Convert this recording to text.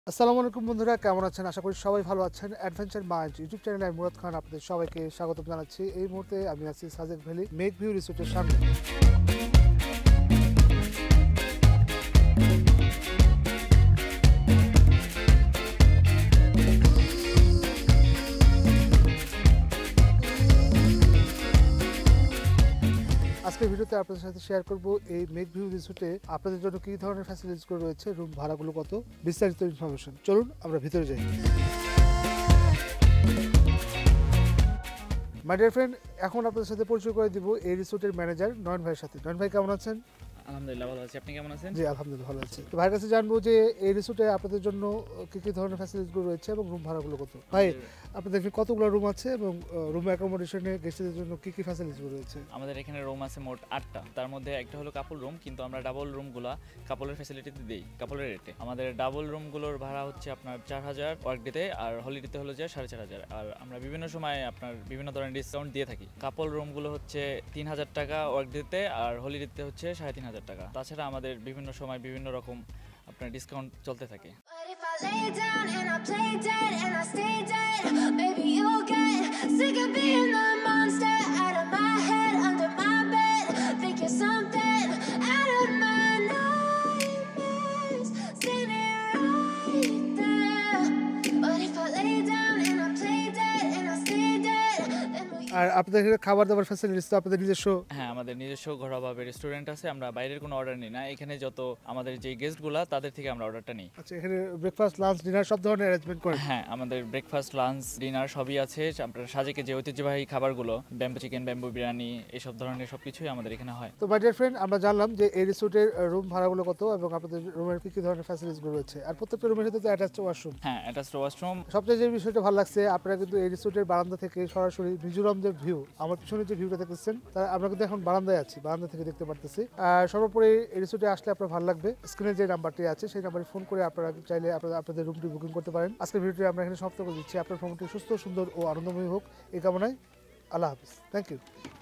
আসসালামু আলাইকুম বন্ধুরা, কেমন আছেন? আশা করি সবাই ভালো আছেন। অ্যাডভেঞ্চার মাইন্ড ইউটিউব চ্যানেলে আমি মুরাদ খান আপনাদের সবাইকে স্বাগত জানাচ্ছি। এই মুহূর্তে আমি আছি সাজেক ভ্যালি মেঘ ভিউ রিসোর্টের সামনে। আজকের ভিডিওতে আপনাদের সাথে শেয়ার করব এই মেঘ ভিউ রিসোর্টে আপনাদের জন্য কী ধরনের ফ্যাসিলিটিসগুলো রয়েছে, রুম ভাড়াগুলো কত, বিস্তারিত ইনফরমেশন। চলুন আমরা ভিতরে যাই। মাই ডিয়ার ফ্রেন্ড, এখন আপনাদের সাথে পরিচয় করে দিব এই রিসোর্টের ম্যানেজার নয়ন ভাইয়ের সাথে। নয়ন ভাই কেমন আছেন? আলহামদুলিল্লাহ ভালো আছি, আপনি কেমন আছেন? জি আলহামদুলিল্লাহ ভালো আছি। তো ভাইয়ের কাছে জানবো যে এই রিসোর্টে আপনাদের জন্য কী কী ধরনের ফ্যাসিলিটিসগুলো রয়েছে এবং রুম ভাড়াগুলো কত। ভাই, আপনাদের এখানে কতগুলো রুম আছে এবং রুম অ্যাকোমোডেশনে গেস্টদের জন্য কী কী ফ্যাসিলিটিসগুলো রয়েছে? আমাদের এখানে রুম আছে মোট 8টা, তার মধ্যে একটা হলো কাপল রুম, কিন্তু আমরা ডাবল রুমগুলা কাপলের ফ্যাসিলিটিতে দিই, কাপলের রেটে। আমাদের ডাবল রুমগুলোর ভাড়া হচ্ছে আপনার 4000 ওয়ার্কডেতে, আর হলিডেতে হলো যে 4500। আর আমরা বিভিন্ন সময় আপনার বিভিন্ন ধরনের ডিসকাউন্ট দিয়ে থাকি। কাপল রুমগুলো হচ্ছে 3000 টাকা ওয়ার্কডেতে, আর হলিডেতে হচ্ছে 3500 টাকা। তাছাড়া আমাদের বিভিন্ন সময় বিভিন্ন রকম আপনার ডিসকাউন্ট চলতে থাকে। আর আপনাদের এখানে খাবার দাবার ফ্যাসিলিটিস তো আপনাদের নিজস্ব? হ্যাঁ, আমাদের নিজস্ব ঘরোয়াভাবে রেস্টুরেন্ট আছে, আমরা বাইরের কোনো অর্ডার নিই না। এখানে যত আমাদের যে গেস্টগুলা তাদের থেকে আমরা অর্ডারটা নিই। আচ্ছা, এখানে ব্রেকফাস্ট লাঞ্চ ডিনার সব ধরনের অ্যারেঞ্জমেন্ট করেন? হ্যাঁ, আমাদের ব্রেকফাস্ট লাঞ্চ ডিনার সবই আছে। আপনার সাজেকে যে ঐতিহ্যবাহী খাবারগুলো, ব্যাম্বু চিকেন, ব্যাম্বু বিরিয়ানি, এইসব ধরনের সবকিছুই আমাদের এখানে হয়। তো মাই ডিয়ার ফ্রেন্ড, আমরা জানলাম যে এই রিসোর্টের রুম ভাড়াগুলো কত এবং আপনাদের রুমের কী কী ধরনের ফ্যাসিলিটিসগুলো রয়েছে। আর প্রত্যেকটা রুমের সাথে তো অ্যাটাচড ওয়াশরুম। হ্যাঁ, অ্যাটাচড ওয়াশরুম। সবচেয়ে যে বিষয়টা ভালো লাগছে, আপনারা কিন্তু এই রিসোর্টের বারান্দা থেকে সরাসরি মিজোরাম যে ভিউ, আমার পিছনে যে ভিউটা দেখতেছেন, তার আমরা কিন্তু এখন বারান্দায় আছি, বারান্দা থেকে দেখতে পারতেছি। আর সর্বোপরি এই রিসোর্টে আসলে আপনার ভালো লাগবে। স্ক্রিনে যে নাম্বারটি আছে সেই নাম্বারে ফোন করে আপনারা চাইলে আপনাদের রুমটি বুকিং করতে পারেন। আজকের ভিডিওটি আমরা এখানে সমাপ্ত করে দিচ্ছি। আপনার ভ্রমণটি সুস্থ, সুন্দর ও আনন্দময় হোক এই কামনায়। আল্লাহ হাফিজ। Thank you.